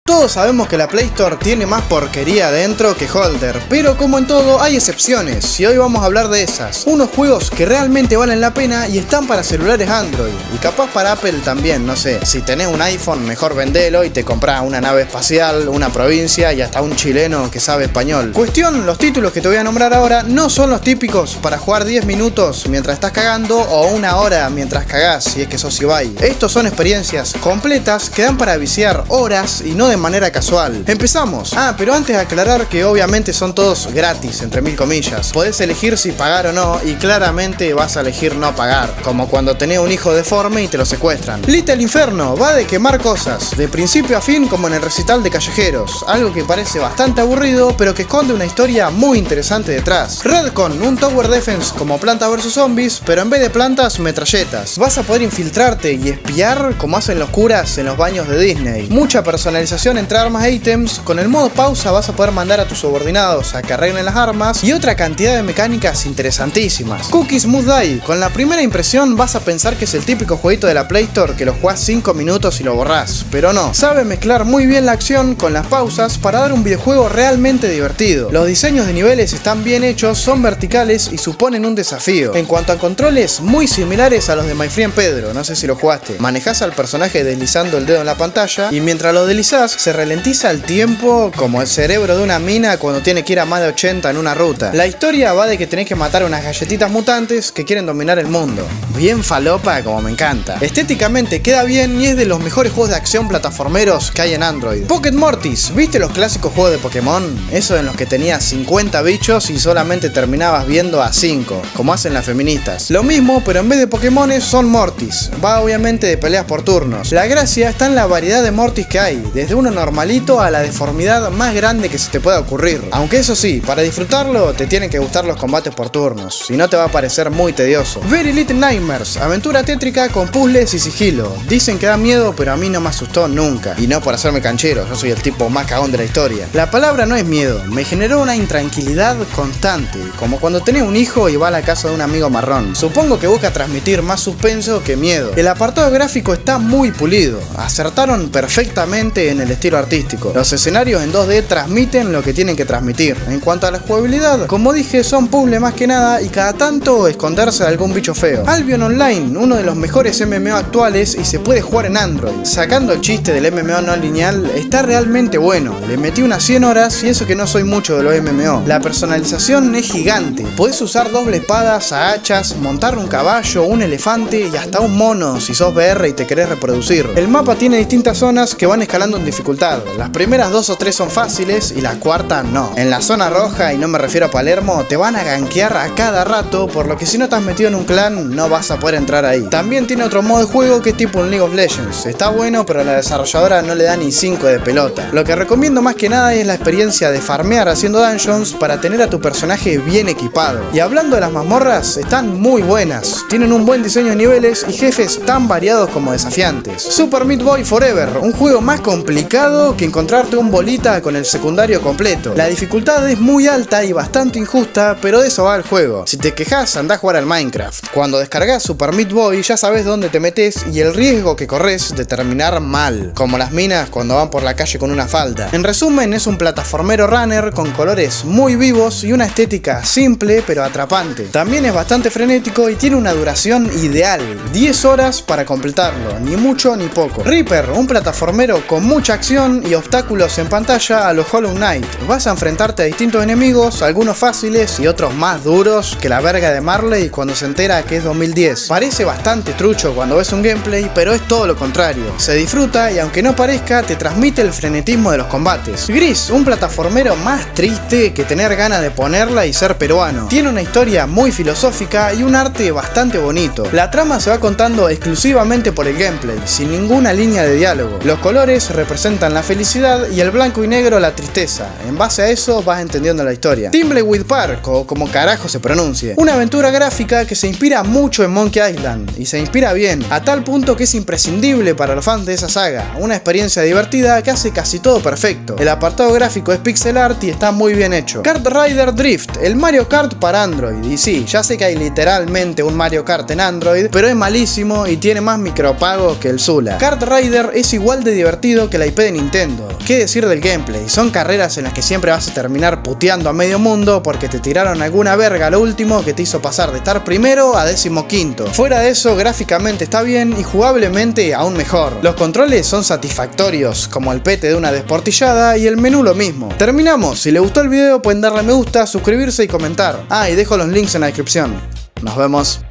Todos sabemos que la Play Store tiene más porquería adentro que holder, pero como en todo hay excepciones y hoy vamos a hablar de esas. Unos juegos que realmente valen la pena y están para celulares Android y capaz para Apple también, no sé. Si tenés un iPhone mejor vendelo y te comprás una nave espacial, una provincia y hasta un chileno que sabe español. Cuestión, los títulos que te voy a nombrar ahora no son los típicos para jugar 10 minutos mientras estás cagando o una hora mientras cagás si es que sos Ibai. Estos son experiencias completas que dan para viciar horas y no de manera casual. Empezamos. Pero antes de aclarar que obviamente son todos gratis, entre mil comillas. Podés elegir si pagar o no y claramente vas a elegir no pagar, como cuando tenés un hijo deforme y te lo secuestran. Little Inferno va de quemar cosas, de principio a fin como en el recital de Callejeros, algo que parece bastante aburrido pero que esconde una historia muy interesante detrás. Redcon, un Tower Defense como Planta vs Zombies, pero en vez de plantas, metralletas. Vas a poder infiltrarte y espiar como hacen los curas en los baños de Disney. Mucha personalización entre armas e ítems. Con el modo pausa vas a poder mandar a tus subordinados a que arreglen las armas y otra cantidad de mecánicas interesantísimas. Cookie Smooth Die, con la primera impresión vas a pensar que es el típico jueguito de la Play Store que lo jugás 5 minutos y lo borrás, pero no. Sabe mezclar muy bien la acción con las pausas para dar un videojuego realmente divertido. Los diseños de niveles están bien hechos, son verticales y suponen un desafío. En cuanto a controles, muy similares a los de My Friend Pedro, no sé si lo jugaste. Manejás al personaje deslizando el dedo en la pantalla y mientras lo deslizás se ralentiza el tiempo como el cerebro de una mina cuando tiene que ir a más de 80 en una ruta. La historia va de que tenés que matar unas galletitas mutantes que quieren dominar el mundo. Bien falopa, como me encanta. Estéticamente queda bien y es de los mejores juegos de acción plataformeros que hay en Android. Pocket Mortis, ¿viste los clásicos juegos de Pokémon? Esos en los que tenías 50 bichos y solamente terminabas viendo a 5, como hacen las feministas. Lo mismo, pero en vez de Pokémones son Mortis. Va obviamente de peleas por turnos. La gracia está en la variedad de Mortis que hay, desde uno normalito a la deformidad más grande que se te pueda ocurrir. Aunque eso sí, para disfrutarlo te tienen que gustar los combates por turnos, si no te va a parecer muy tedioso. Very Little Nightmares, aventura tétrica con puzzles y sigilo. Dicen que da miedo, pero a mí no me asustó nunca. Y no por hacerme canchero, yo soy el tipo más cagón de la historia. La palabra no es miedo, me generó una intranquilidad constante, como cuando tenés un hijo y va a la casa de un amigo marrón. Supongo que busca transmitir más suspenso que miedo. El apartado gráfico está muy pulido, acertaron perfectamente en el estilo artístico. Los escenarios en 2D transmiten lo que tienen que transmitir. En cuanto a la jugabilidad, como dije, son puzzles más que nada y cada tanto esconderse de algún bicho feo. Albion Online, uno de los mejores MMO actuales y se puede jugar en Android. Sacando el chiste del MMO no lineal, está realmente bueno. Le metí unas 100 horas y eso que no soy mucho de los MMO. La personalización es gigante. Podés usar doble espadas, hachas, montar un caballo, un elefante y hasta un mono si sos VR y te querés reproducir. El mapa tiene distintas zonas que van escalando en dificultad. Las primeras 2 o 3 son fáciles y la cuarta no. En la zona roja, y no me refiero a Palermo, te van a gankear a cada rato, por lo que si no estás metido en un clan no vas a poder entrar ahí. También tiene otro modo de juego que es tipo un League of Legends. Está bueno, pero la desarrolladora no le da ni 5 de pelota. Lo que recomiendo más que nada es la experiencia de farmear haciendo dungeons para tener a tu personaje bien equipado. Y hablando de las mazmorras, están muy buenas. Tienen un buen diseño de niveles y jefes tan variados como desafiantes. Super Meat Boy Forever, un juego más complicado que encontrarte un bolita con el secundario completo. La dificultad es muy alta y bastante injusta, pero de eso va el juego. Si te quejas, andá a jugar al Minecraft. Cuando descargas Super Meat Boy ya sabes dónde te metes y el riesgo que corres de terminar mal, como las minas cuando van por la calle con una falda. En resumen, es un plataformero runner con colores muy vivos y una estética simple pero atrapante. También es bastante frenético y tiene una duración ideal, 10 horas para completarlo, ni mucho ni poco. Reaper, un plataformero con mucha acción y obstáculos en pantalla a los Hollow Knight. Vas a enfrentarte a distintos enemigos, algunos fáciles y otros más duros que la verga de Marley cuando se entera que es 2010. Parece bastante trucho cuando ves un gameplay, pero es todo lo contrario. Se disfruta y aunque no parezca, te transmite el frenetismo de los combates. Gris, un plataformero más triste que tener ganas de ponerla y ser peruano. Tiene una historia muy filosófica y un arte bastante bonito. La trama se va contando exclusivamente por el gameplay, sin ninguna línea de diálogo. Los colores representan la felicidad y el blanco y negro la tristeza. En base a eso vas entendiendo la historia. Thimbleweed Park, o como carajo se pronuncie. Una aventura gráfica que se inspira mucho en Monkey Island, y se inspira bien, a tal punto que es imprescindible para los fans de esa saga. Una experiencia divertida que hace casi todo perfecto. El apartado gráfico es pixel art y está muy bien hecho. Kart Rider Drift, el Mario Kart para Android. Y sí, ya sé que hay literalmente un Mario Kart en Android, pero es malísimo y tiene más micropagos que el Zula. Kart Rider es igual de divertido que la IP IP de Nintendo. ¿Qué decir del gameplay? Son carreras en las que siempre vas a terminar puteando a medio mundo porque te tiraron alguna verga a lo último que te hizo pasar de estar primero a 15º. Fuera de eso, gráficamente está bien y jugablemente aún mejor. Los controles son satisfactorios, como el pete de una desportillada, y el menú lo mismo. Terminamos. Si les gustó el video pueden darle a me gusta, suscribirse y comentar. Y dejo los links en la descripción. Nos vemos.